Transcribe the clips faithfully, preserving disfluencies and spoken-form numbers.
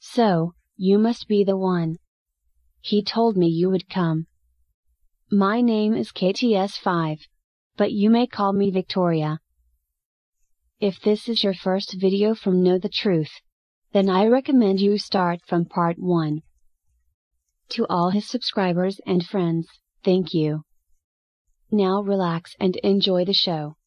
So, you must be the one. He told me you would come. My name is K T S five. But you may call me Victoria. If this is your first video from Know the Truth, then I recommend you start from part one. To all his subscribers and friends, thank you. Now relax and enjoy the show.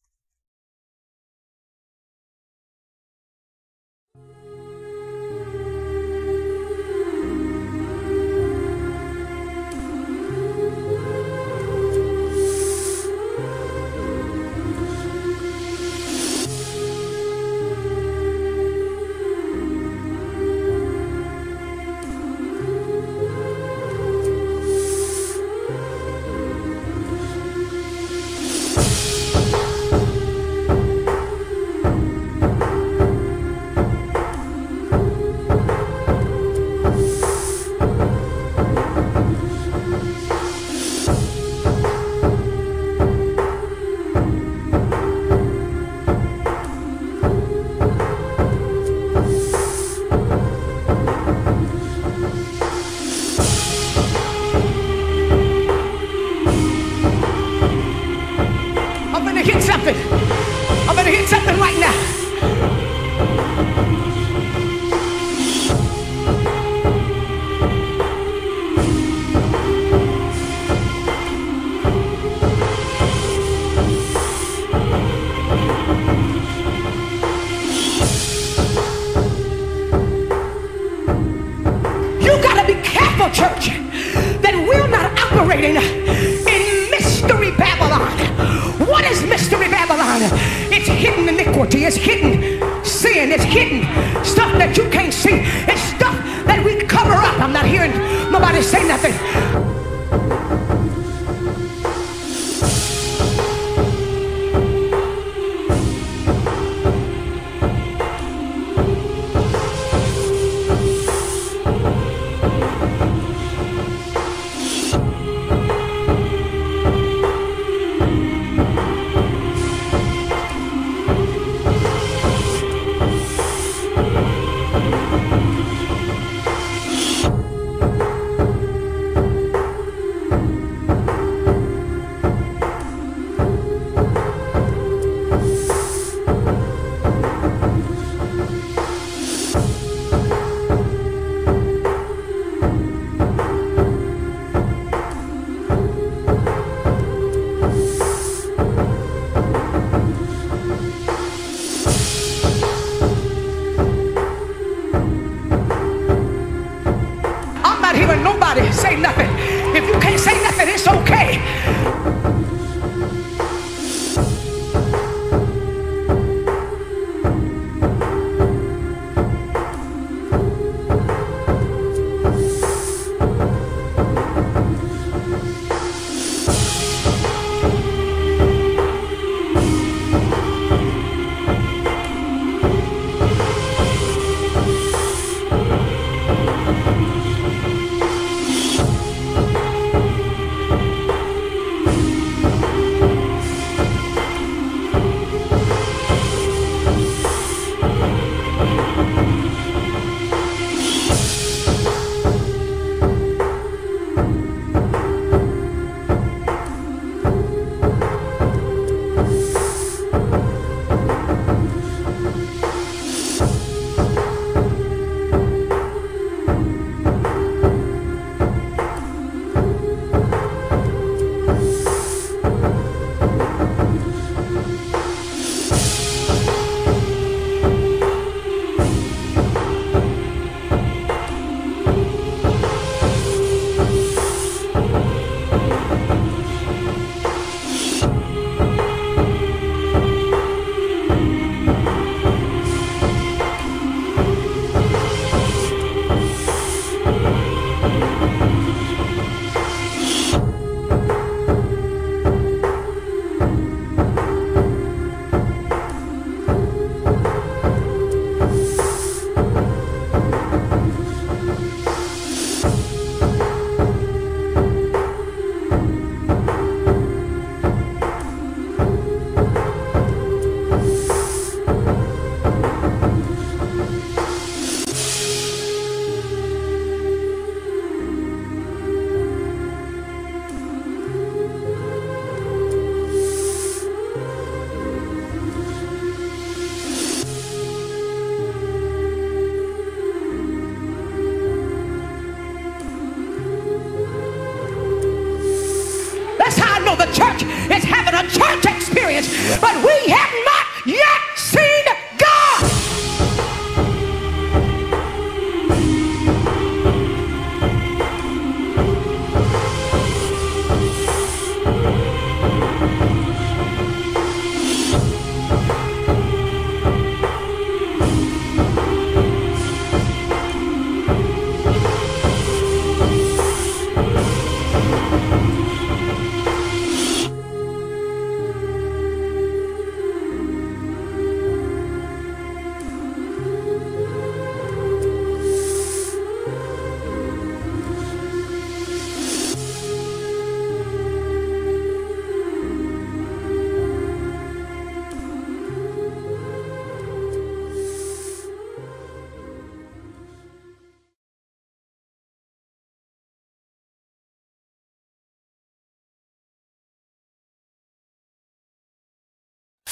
I'm gonna hit something right now. You gotta be careful, church, that we're not operating in Mystery Babylon. What is Mystery Babylon? It's hidden iniquity, it's hidden sin, it's hidden stuff that you can't see. It's stuff that we cover up. I'm not hearing nobody say nothing.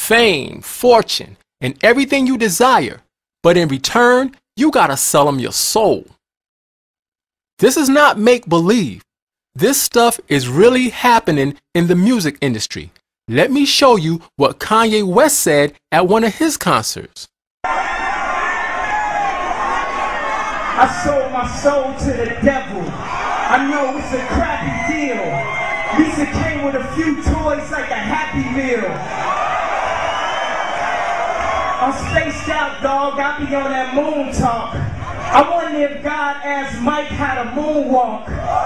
fame, fortune, and everything you desire, but in return, you gotta sell them your soul. This is not make-believe. This stuff is really happening in the music industry. Let me show you what Kanye West said at one of his concerts. I sold my soul to the devil. I know it's a crappy deal. At least it came with a few toys like a Happy Meal. I'm spaced out, dog. I be on that moon talk. I wonder if God asked Mike how to moonwalk.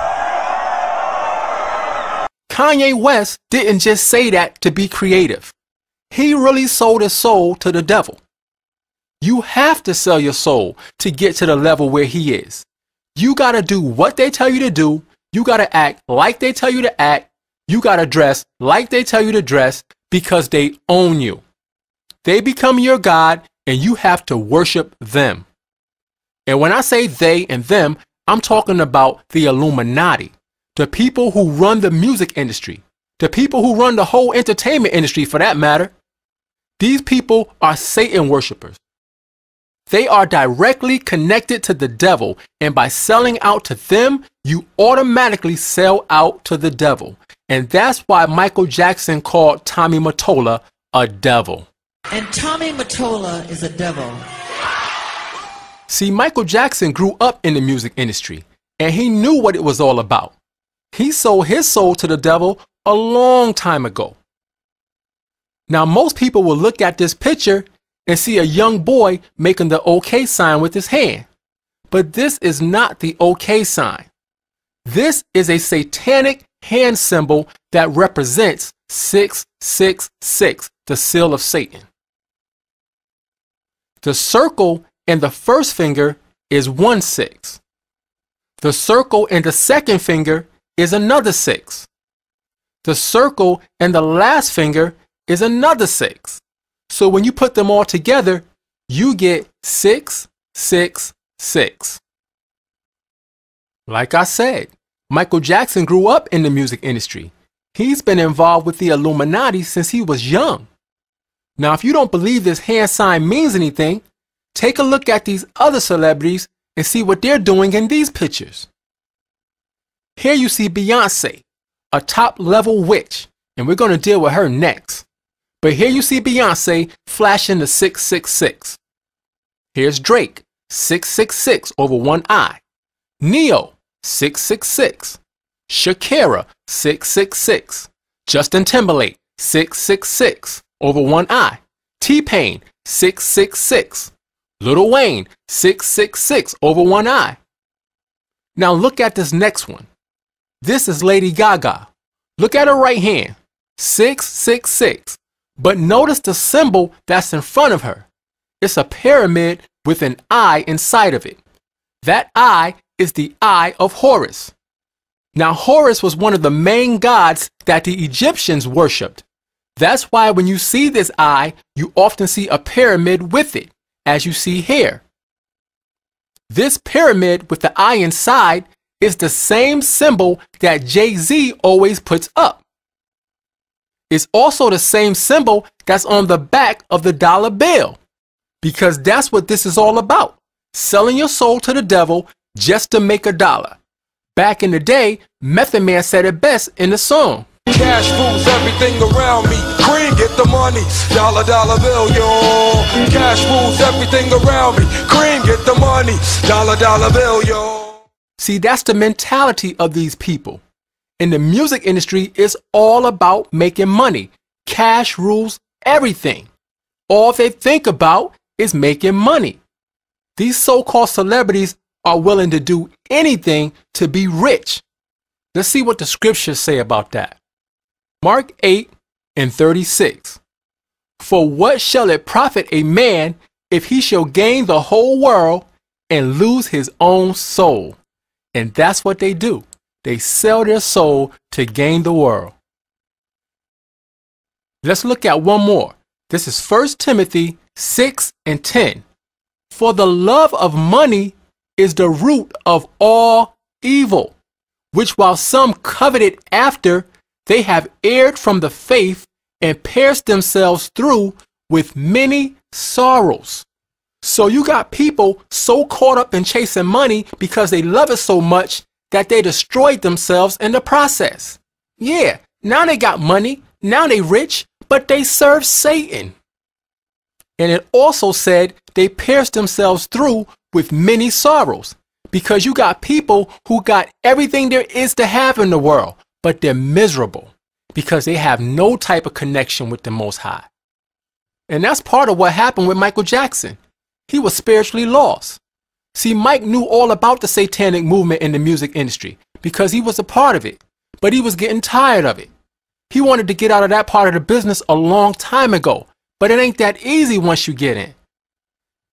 Kanye West didn't just say that to be creative. He really sold his soul to the devil. You have to sell your soul to get to the level where he is. You got to do what they tell you to do. You got to act like they tell you to act. You got to dress like they tell you to dress because they own you. They become your God and you have to worship them. And when I say they and them, I'm talking about the Illuminati, the people who run the music industry, the people who run the whole entertainment industry for that matter. These people are Satan worshipers. They are directly connected to the devil, and by selling out to them, you automatically sell out to the devil. And that's why Michael Jackson called Tommy Mottola a devil. And Tommy Mottola is a devil. See, Michael Jackson grew up in the music industry, and he knew what it was all about. He sold his soul to the devil a long time ago. Now, most people will look at this picture and see a young boy making the OK sign with his hand. But this is not the OK sign. This is a satanic hand symbol that represents six six six, the seal of Satan. The circle in the first finger is one six. The circle in the second finger is another six. The circle in the last finger is another six. So when you put them all together, you get six six six. Like I said, Michael Jackson grew up in the music industry. He's been involved with the Illuminati since he was young. Now, if you don't believe this hand sign means anything, take a look at these other celebrities and see what they're doing in these pictures. Here you see Beyonce, a top-level witch, and we're going to deal with her next. But here you see Beyonce flashing the six six six. Here's Drake, six six six over one eye. Neo, six six six. Shakira, six six six. Justin Timberlake, six six six over one eye. T-Pain, six six six. Lil Wayne, six six six over one eye. Now look at this next one. This is Lady Gaga. Look at her right hand, six six six. But notice the symbol that's in front of her. It's a pyramid with an eye inside of it. That eye is the eye of Horus. Now, Horus was one of the main gods that the Egyptians worshipped. That's why when you see this eye, you often see a pyramid with it, as you see here. This pyramid with the eye inside is the same symbol that Jay-Z always puts up. It's also the same symbol that's on the back of the dollar bill, because that's what this is all about, selling your soul to the devil just to make a dollar. Back in the day, Method Man said it best in the song. Cash rules everything around me. Cream, get the money. Dollar, dollar bill, yo. Cash rules everything around me. Cream, get the money. Dollar, dollar bill, yo. See, that's the mentality of these people. In the music industry, it's all about making money. Cash rules everything. All they think about is making money. These so-called celebrities are willing to do anything to be rich. Let's see what the scriptures say about that. Mark eight and thirty-six. For what shall it profit a man if he shall gain the whole world and lose his own soul? And that's what they do. They sell their soul to gain the world. Let's look at one more. This is First Timothy six and ten. For the love of money is the root of all evil, which while some coveted after, they have erred from the faith and pierced themselves through with many sorrows. So you got people so caught up in chasing money because they love it so much that they destroyed themselves in the process. Yeah, now they got money, now they rich, but they serve Satan. And it also said they pierced themselves through with many sorrows, because you got people who got everything there is to have in the world, but they're miserable because they have no type of connection with the Most High. And that's part of what happened with Michael Jackson. He was spiritually lost. See, Mike knew all about the satanic movement in the music industry because he was a part of it, but he was getting tired of it. He wanted to get out of that part of the business a long time ago, but it ain't that easy once you get in.